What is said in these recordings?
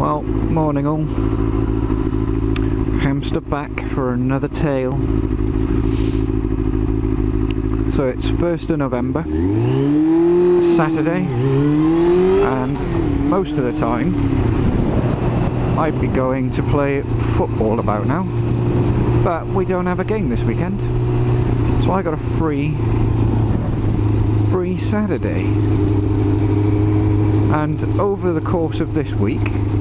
Well, morning all. Hamster back for another tale. So it's 1st of November, Saturday, and most of the time I'd be going to play football about now, but we don't have a game this weekend, so I got a free Saturday. And over the course of this week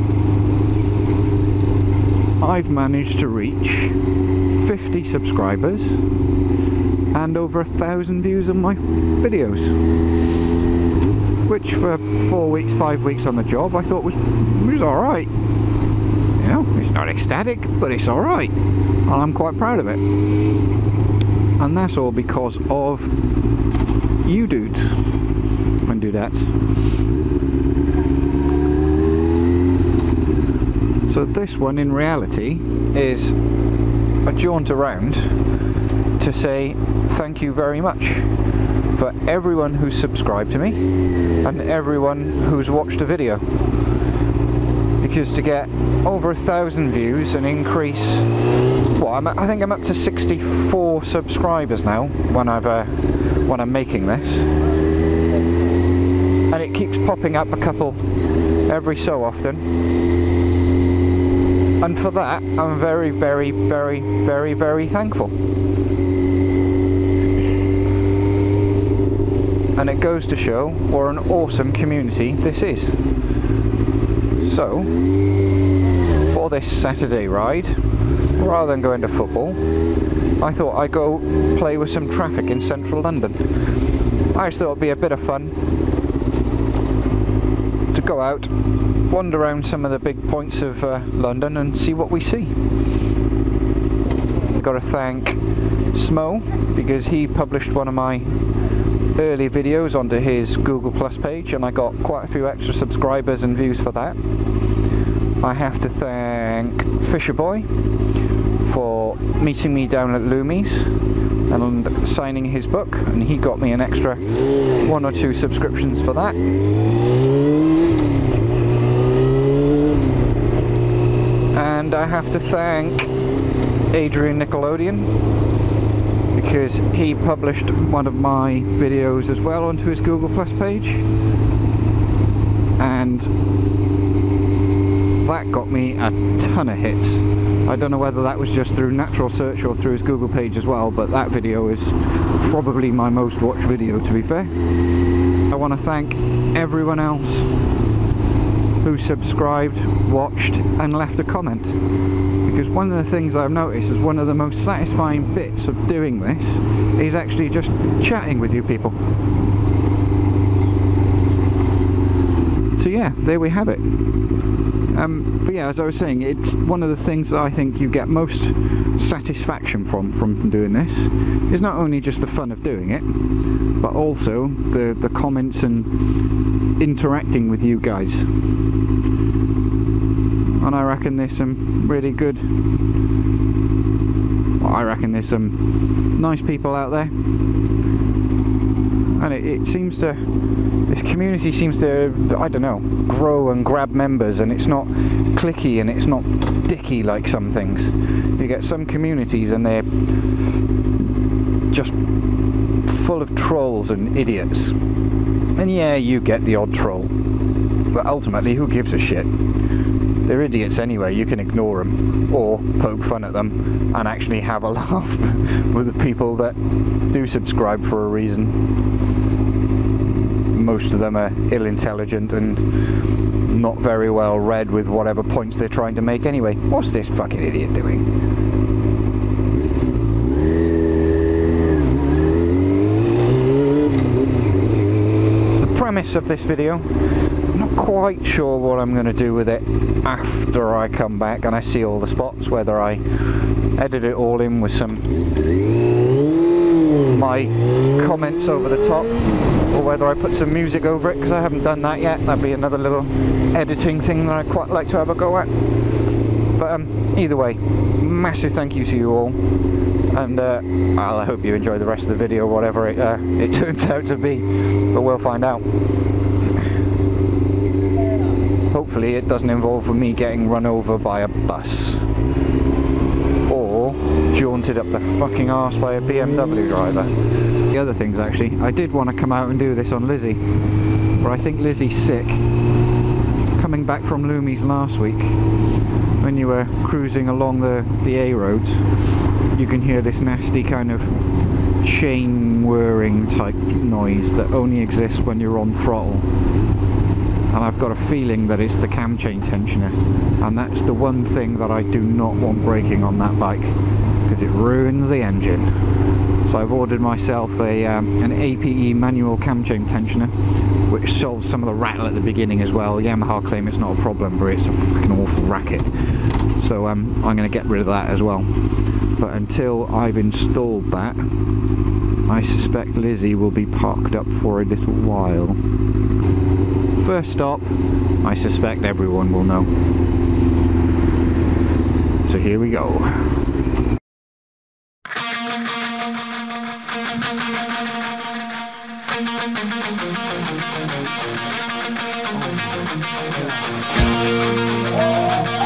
I've managed to reach 50 subscribers and over 1,000 views on my videos, which for 4 weeks, 5 weeks on the job I thought was alright. You know, it's not ecstatic, but it's alright, and I'm quite proud of it. And that's all because of you dudes and dudettes. So this one in reality is a jaunt around to say thank you very much for everyone who's subscribed to me and everyone who's watched a video, because to get over 1,000 views and increase, well, I think I'm up to 64 subscribers now when I'm making this, and it keeps popping up a couple every so often. And for that, I'm very, very, very, very, very thankful. And it goes to show what an awesome community this is. So, for this Saturday ride, rather than going to football, I thought I'd go play with some traffic in central London. I just thought it'd be a bit of fun to go out, wander around some of the big points of London and see what we see. I've got to thank Smo, because he published one of my early videos onto his Google Plus page, and I got quite a few extra subscribers and views for that. I have to thank Fisherboy for meeting me down at Lumi's and signing his book, and he got me an extra 1 or 2 subscriptions for that. And I have to thank Adrian Nickelodeon, because he published one of my videos as well onto his Google Plus page, and that got me a ton of hits. I don't know whether that was just through natural search or through his Google page as well, but that video is probably my most watched video, to be fair. I want to thank everyone else who subscribed, watched and left a comment, because one of the things I've noticed is one of the most satisfying bits of doing this is actually just chatting with you people. So yeah, there we have it. But yeah, as I was saying, it's one of the things that I think you get most satisfaction from doing this is not only just the fun of doing it, but also the comments and interacting with you guys. And I reckon there's some really good, well, I reckon there's some nice people out there, and it seems to, this community seems to, I don't know, grow and grab members, and it's not clicky and it's not dicky like some things. You get some communities and they're just full of trolls and idiots, and yeah, you get the odd troll, but ultimately who gives a shit? They're idiots anyway, you can ignore them or poke fun at them and actually have a laugh with the people that do subscribe for a reason. Most of them are ill-intelligent and not very well read with whatever points they're trying to make anyway. What's this fucking idiot doing? The premise of this video, I'm not quite sure what I'm going to do with it after I come back and I see all the spots, whether I edit it all in with some my comments over the top, or whether I put some music over it, because I haven't done that yet. That'd be another little editing thing that I'd quite like to have a go at. But either way, massive thank you to you all, and I hope you enjoy the rest of the video, whatever it turns out to be, but we'll find out. Hopefully hopefully it doesn't involve me getting run over by a bus. Or jaunted up the fucking arse by a BMW driver. The other things actually, I did want to come out and do this on Lizzie, but I think Lizzie's sick. Coming back from Loomies last week, when you were cruising along the A roads, you can hear this nasty kind of chain whirring type noise that only exists when you're on throttle. And I've got a feeling that it's the cam chain tensioner, and that's the one thing that I do not want breaking on that bike, because it ruins the engine. So I've ordered myself an APE manual cam chain tensioner, which solves some of the rattle at the beginning as well. Yamaha claim it's not a problem, but it's a fucking awful racket. So I'm going to get rid of that as well. But until I've installed that, I suspect Lizzie will be parked up for a little while. First stop, I suspect everyone will know. So here we go. Oh my God.